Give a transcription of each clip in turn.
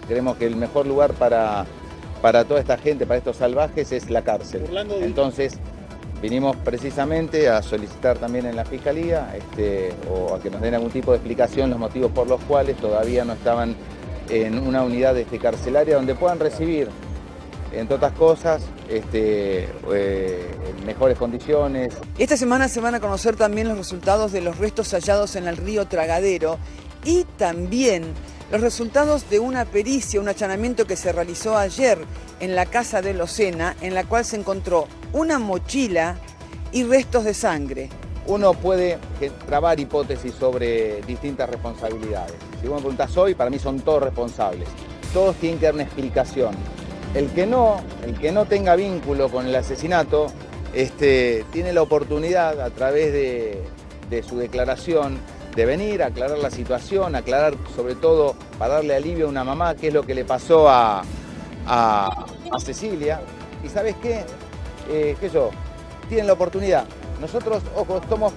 Creemos que el mejor lugar para toda esta gente, para estos salvajes, es la cárcel. Entonces, vinimos precisamente a solicitar también en la Fiscalía o a que nos den algún tipo de explicación los motivos por los cuales todavía no estaban en una unidad carcelaria donde puedan recibir, entre otras cosas, en mejores condiciones. Esta semana se van a conocer también los resultados de los restos hallados en el río Tragadero y también los resultados de una pericia, un allanamiento que se realizó ayer en la casa de Locena, en la cual se encontró una mochila y restos de sangre. Uno puede trabar hipótesis sobre distintas responsabilidades. Si vos me preguntás hoy, para mí son todos responsables. Todos tienen que dar una explicación. El que no tenga vínculo con el asesinato, tiene la oportunidad a través de su declaración de venir a aclarar la situación, aclarar sobre todo para darle alivio a una mamá qué es lo que le pasó a Cecilia. Y ¿sabes qué? Tienen la oportunidad. Nosotros, ojo, estamos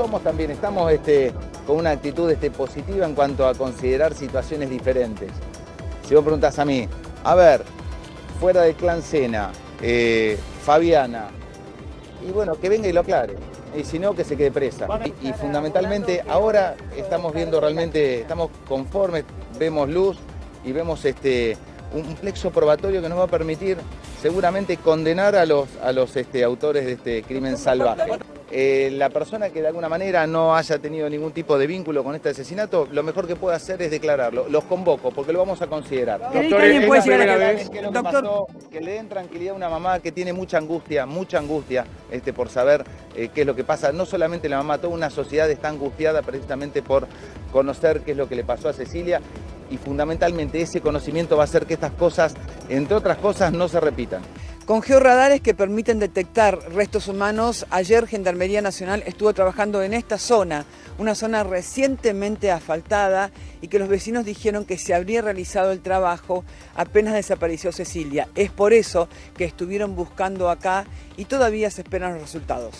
con una actitud positiva en cuanto a considerar situaciones diferentes. Si vos preguntás a mí, a ver, fuera del clan Sena, Fabiana, y bueno, que venga y lo aclare. Y si no, que se quede presa. Y fundamentalmente ahora estamos viendo realmente, estamos conformes, vemos luz y vemos un plexo probatorio que nos va a permitir seguramente condenar a los autores de este crimen salvaje. La persona que de alguna manera no haya tenido ningún tipo de vínculo con este asesinato, lo mejor que puede hacer es declararlo. Los convoco porque lo vamos a considerar. Doctor, ¿alguien puede llegar a que le den tranquilidad a una mamá que tiene mucha angustia por saber qué es lo que pasa. No solamente la mamá, toda una sociedad está angustiada precisamente por conocer qué es lo que le pasó a Cecilia. Y fundamentalmente ese conocimiento va a hacer que estas cosas, entre otras cosas, no se repitan. Con georradares que permiten detectar restos humanos, ayer Gendarmería Nacional estuvo trabajando en esta zona, una zona recientemente asfaltada y que los vecinos dijeron que se habría realizado el trabajo apenas desapareció Cecilia. Es por eso que estuvieron buscando acá y todavía se esperan los resultados.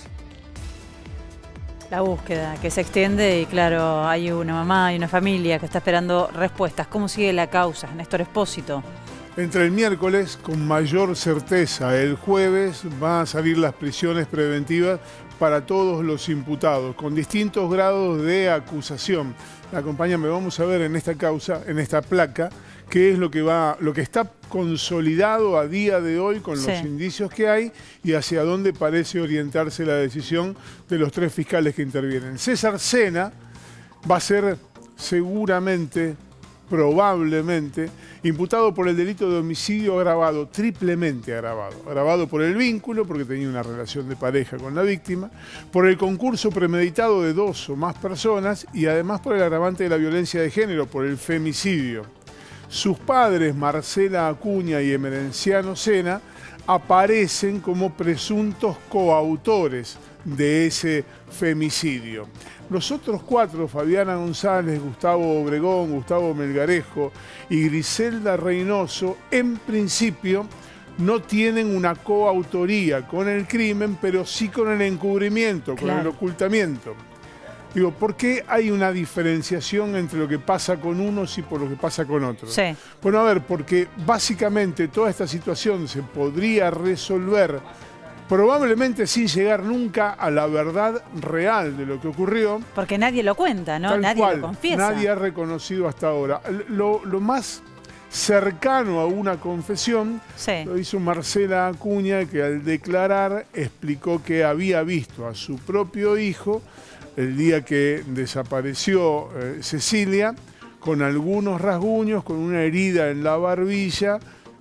La búsqueda que se extiende y claro, hay una mamá y una familia que está esperando respuestas. ¿Cómo sigue la causa, Néstor Espósito? Entre el miércoles, con mayor certeza, el jueves van a salir las prisiones preventivas para todos los imputados, con distintos grados de acusación. Acompáñame, vamos a ver en esta causa, en esta placa, qué es lo que está consolidado a día de hoy con los indicios que hay y hacia dónde parece orientarse la decisión de los tres fiscales que intervienen. César Sena va a ser seguramente, probablemente, imputado por el delito de homicidio agravado, triplemente agravado. Agravado por el vínculo, porque tenía una relación de pareja con la víctima, por el concurso premeditado de 2 o más personas y además por el agravante de la violencia de género, por el femicidio. Sus padres, Marcela Acuña y Emerenciano Sena, aparecen como presuntos coautores de ese femicidio. Los otros 4, Fabiana González, Gustavo Obregón, Gustavo Melgarejo y Griselda Reynoso, en principio no tienen una coautoría con el crimen, pero sí con el encubrimiento, con el ocultamiento. Digo, ¿por qué hay una diferenciación entre lo que pasa con unos y por lo que pasa con otros? Bueno, a ver, porque básicamente toda esta situación se podría resolver probablemente sin llegar nunca a la verdad real de lo que ocurrió. Porque nadie lo cuenta, ¿no? Nadie lo confiesa. Nadie ha reconocido hasta ahora. Lo más cercano a una confesión lo hizo Marcela Acuña, que al declarar explicó que había visto a su propio hijo el día que desapareció Cecilia, con algunos rasguños, con una herida en la barbilla,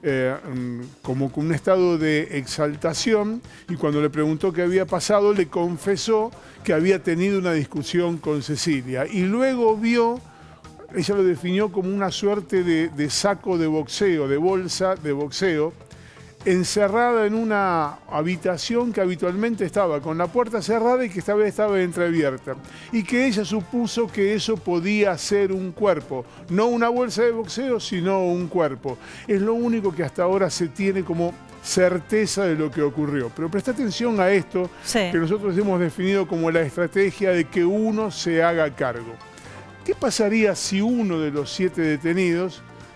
como con un estado de exaltación, y cuando le preguntó qué había pasado, le confesó que había tenido una discusión con Cecilia. Y luego vio, ella lo definió como una suerte de saco de boxeo, de bolsa de boxeo, encerrada en una habitación que habitualmente estaba con la puerta cerrada y que esta vez estaba entreabierta. Y que ella supuso que eso podía ser un cuerpo. No una bolsa de boxeo, sino un cuerpo. Es lo único que hasta ahora se tiene como certeza de lo que ocurrió. Pero presta atención a esto que nosotros hemos definido como la estrategia de que uno se haga cargo. ¿Qué pasaría si uno de los 7 detenidos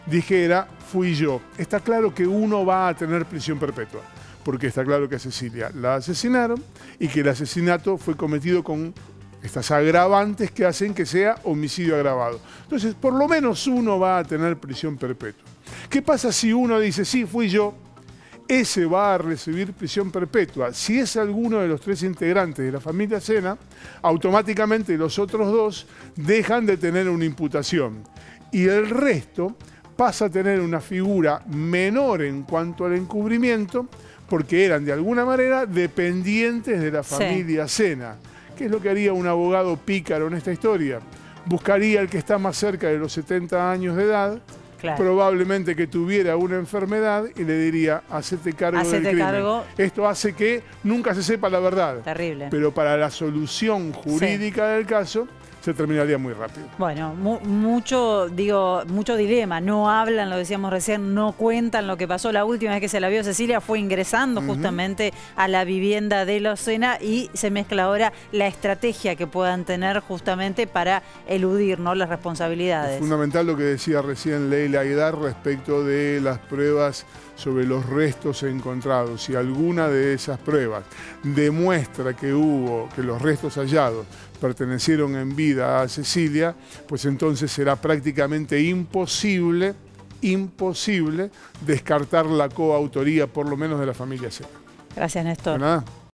dijera, fui yo. Está claro que uno va a tener prisión perpetua, porque está claro que a Cecilia la asesinaron y que el asesinato fue cometido con estas agravantes que hacen que sea homicidio agravado. Entonces, por lo menos uno va a tener prisión perpetua. ¿Qué pasa si uno dice, sí, fui yo? Ese va a recibir prisión perpetua. Si es alguno de los 3 integrantes de la familia Sena, automáticamente los otros 2 dejan de tener una imputación. Y el resto pasa a tener una figura menor en cuanto al encubrimiento, porque eran de alguna manera dependientes de la familia Sena. ¿Qué es lo que haría un abogado pícaro en esta historia? Buscaría al que está más cerca de los 70 años de edad, claro, probablemente que tuviera una enfermedad, y le diría, hacete cargo del crimen. Esto hace que nunca se sepa la verdad. Terrible. Pero para la solución jurídica del caso, se terminaría muy rápido. Bueno, mucho dilema. No hablan, lo decíamos recién, no cuentan lo que pasó. La última vez que se la vio Cecilia fue ingresando justamente a la vivienda de los Sena, y se mezcla ahora la estrategia que puedan tener justamente para eludir, ¿no?, las responsabilidades. Es fundamental lo que decía recién Leila Aguilar respecto de las pruebas sobre los restos encontrados. Si alguna de esas pruebas demuestra que los restos hallados pertenecieron en vida a Cecilia, pues entonces será prácticamente imposible descartar la coautoría, por lo menos de la familia Sena. Gracias, Néstor. De nada.